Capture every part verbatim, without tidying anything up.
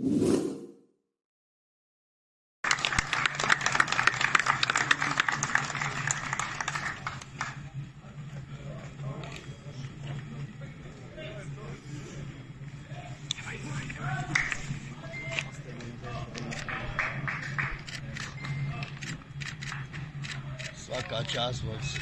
Svaka čast vojci.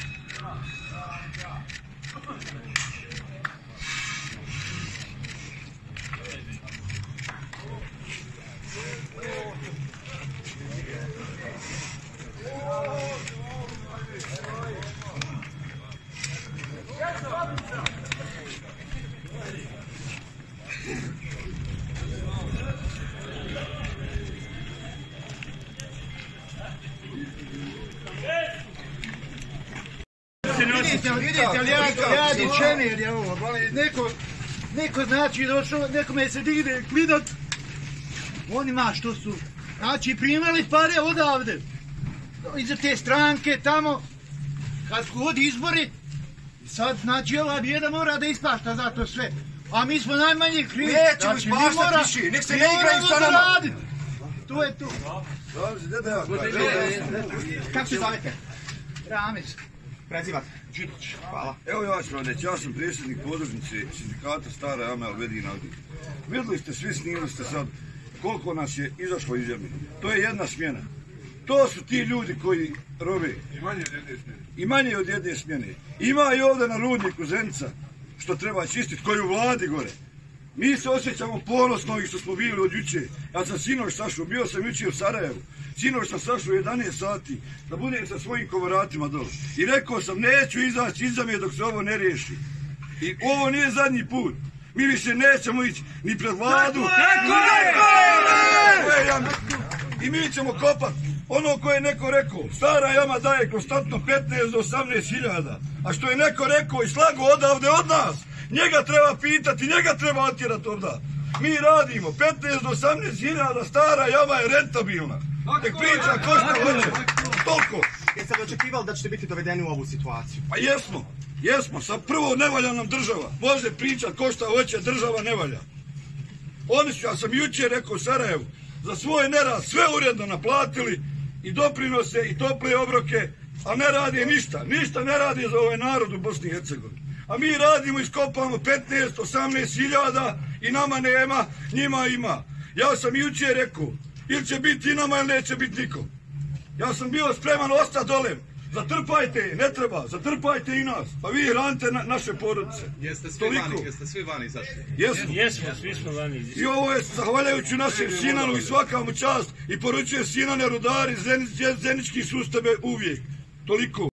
Vidite, vidite, ali ja radim čemir je ovo, neko, neko znači došao, nekome se digne klidat, oni ma što su, znači primali pare odavde, iza te stranke tamo, kad su hodi izbori, sad znači ova bijeda mora da ispašta za to sve, a mi smo najmanje krivi, nećemo ispaštati više, nek se ne igraju sa nama. To je to. Kako se zovete? Ramez. Prezivate. Đidić. Hvala. Evo ja ću vam reći, ja sam predsjednik podružnice sindikata Stara Jama Elvedina. Vidjeli ste, svi snimili ste sad koliko nas je izašlo iz zemlje. To je jedna smjena. To su ti ljudi koji robe. I manje od jedne smjene. I manje od jedne smjene. Ima i ovdje na rudniku Zenica što treba čistiti, koji u vladi gore. Mi se osjećamo ponosno i što smo bili od juče. Ja sam sinoć sašao, bio sam juče u Sarajevu. Sinoć sam sašao u jedanaest sati da budem sa svojim komoratima dole. I rekao sam, neću izaći iza me dok se ovo ne riješi. I ovo nije zadnji put. Mi više nećemo ići ni pred vladu. I mi ćemo kopati ono koje je neko rekao. Stara Jama daje konstantno petnaest do osamnaest hiljada. A što je neko rekao i slago odavde od nas, njega treba pitati, njega treba otjerati ovdje. Mi radimo petnaest do osamnaest hiljada, Stara Jama je rentabilna. Nek priča ko šta hoće. Toliko. Jeste li očekivali da ćete biti dovedeni u ovu situaciju? Pa jesmo, jesmo. Sad prvo ne valja nam država. Može pričat ko šta hoće, država ne valja. Oni su, ja sam jučer rekao u Sarajevu, za svoj nerad sve uredno naplatili i doprinose i tople obroke, a ne radi ništa. Ništa ne radi za ovaj narod u Bosni i Hercegovini. A mi radimo, iskopamo petnaest do osamnaest hiljada i nama nema, njima ima. Ja sam jučer rekao, ili će biti i nama ili neće biti nikom. Ja sam bio spreman ostati dole. Zatrpajte, ne treba, zatrpajte i nas. Pa vi hranite na, naše porodice. Jeste svi vani, jeste svi vani izašli? Jesmo. Jesmo, svi smo vani. I ovo je zahvaljujući našem Sinanu i svaka mu čast i poručuje Sinane rudari, zenički sustave uvijek. Toliko.